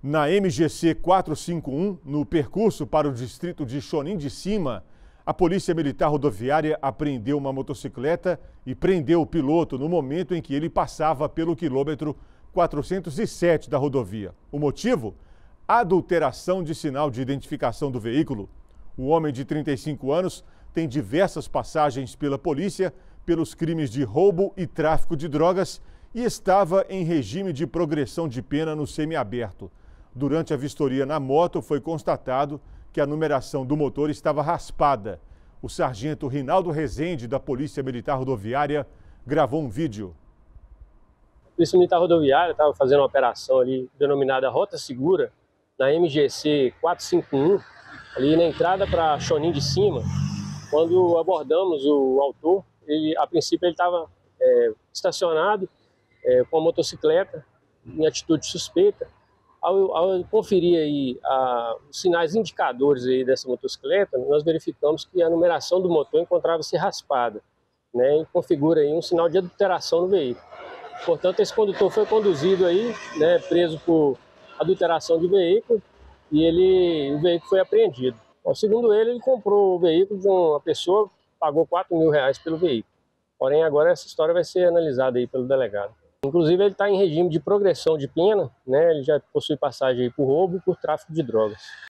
Na MGC 451, no percurso para o distrito de Chonim de Cima, a Polícia Militar Rodoviária apreendeu uma motocicleta e prendeu o piloto no momento em que ele passava pelo quilômetro 407 da rodovia. O motivo? Adulteração de sinal de identificação do veículo. O homem de 35 anos tem diversas passagens pela polícia pelos crimes de roubo e tráfico de drogas e estava em regime de progressão de pena no semiaberto. Durante a vistoria na moto, foi constatado que a numeração do motor estava raspada. O sargento Rinaldo Rezende, da Polícia Militar Rodoviária, gravou um vídeo. A Polícia Militar Rodoviária estava fazendo uma operação ali denominada Rota Segura, na MGC 451, ali na entrada para Chonim de Cima. Quando abordamos o autor, a princípio ele estava estacionado com a motocicleta em atitude suspeita. Ao conferir aí os sinais indicadores aí dessa motocicleta, nós verificamos que a numeração do motor encontrava-se raspada, né, e configura aí um sinal de adulteração no veículo. Portanto, esse condutor foi conduzido aí, né, preso por adulteração de veículo, e o veículo foi apreendido. Bom, segundo ele comprou o veículo de uma pessoa, pagou R$4.000 pelo veículo. Porém, agora essa história vai ser analisada aí pelo delegado. Inclusive, ele está em regime de progressão de pena, né? Ele já possui passagem por roubo e por tráfico de drogas.